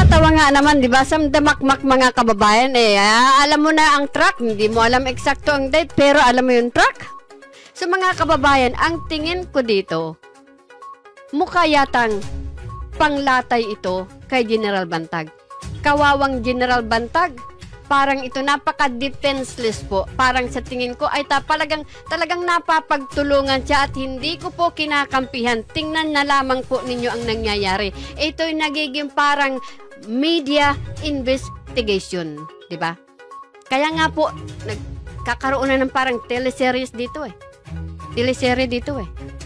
nakakatawa nga naman, di ba? Samdamakmak mga kababayan alam mo na ang truck, hindi mo alam eksakto ang date, pero alam mo yung truck. So mga kababayan, ang tingin ko dito, mukha yatang panglatay ito kay General Bantag. Kawawang General Bantag, parang ito napaka-defenseless po. Parang sa tingin ko ay talagang napapagtulungan siya at hindi ko po kinakampihan. Tingnan na lamang po ninyo ang nangyayari. Ito'y nagiging parang media investigation, di ba? Kaya nga po, nagkakaroon na ng parang teleseries dito Teleserye dito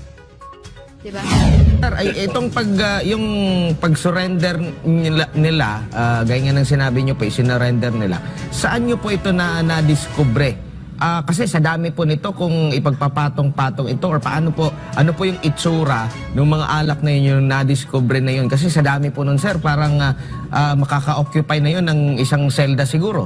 di ba? Ay, itong yung pag-surrender nila, gaya nga ng sinabi nyo po, sinurrender nila, saan nyo po ito na-discover? Kasi sa dami po nito, kung ipagpapatong-patong ito, or paano po, ano po yung itsura ng mga alak na yun, yung na-discover na yun? Kasi sa dami po nun, sir, parang makaka-occupy na yun ng isang selda siguro.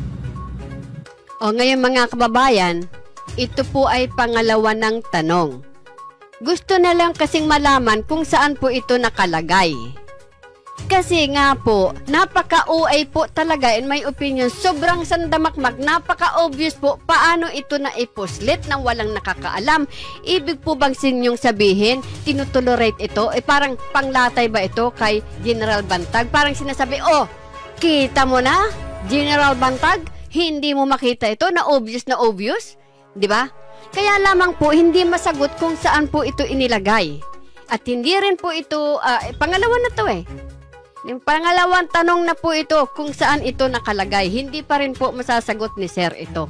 Ngayon mga kababayan, ito po ay pangalawa ng tanong. Gusto na lang kasing malaman kung saan po ito nakalagay. Kasi nga po, napaka-OA po talaga in my opinion. Sobrang sandamakmak, napaka-obvious po paano ito na ipuslit nang walang nakakaalam. Ibig po bang sinyong sabihin, tinutolerate ito? Parang panglatay ba ito kay General Bantag? Parang sinasabi, kita mo na, General Bantag, hindi mo makita ito na obvious? Di ba? Kaya lamang po, hindi masagot kung saan po ito inilagay. At hindi rin po ito, pangalawa na to Yung pangalawang tanong na po ito, kung saan ito nakalagay. Hindi pa rin po masasagot ni Sir ito.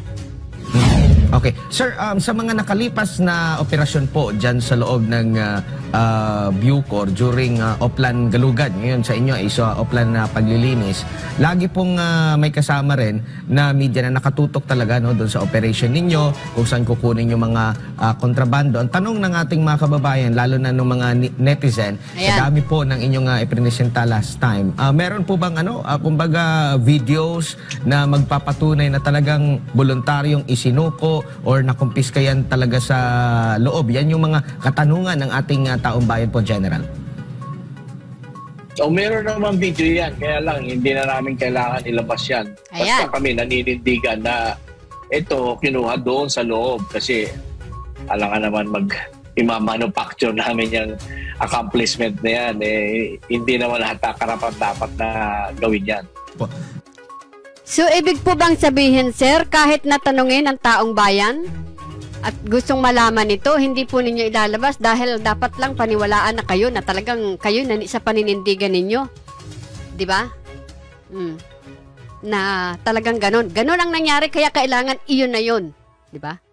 Okay. Sir, sa mga nakalipas na operasyon po dyan sa loob ng Bucor during Oplan Galugan, ngayon sa inyo ay sa Oplan na paglilinis, lagi pong may kasama rin na media na nakatutok talaga doon sa operation ninyo, kung saan kukunin yung mga kontrabando. Ang tanong ng ating mga kababayan, lalo na ng mga netizen, sa dami po ng inyong ipresenta last time, meron po bang kumbaga videos na magpapatunay na talagang voluntaryong isinuko or nakumpiska yan talaga sa loob? Yan yung mga katanungan ng ating taong bayan po, General. So, meron naman video yan. Kaya lang, hindi na namin kailangan ilabas yan. Basta kami naninindigan na ito kinuha doon sa loob. Kasi, alam nga naman imamanufacture namin yung accomplishment na yan. Hindi naman lahat karapat dapat na gawin yan. So, ibig po bang sabihin, sir, kahit natanungin ang taong bayan at gustong malaman ito, hindi po ninyo ilalabas dahil dapat lang paniwalaan na kayo na talagang kayo na sa paninindigan ninyo? Di ba? Na talagang ganon. Ganon ang nangyari, kaya kailangan iyon na yun. Di ba?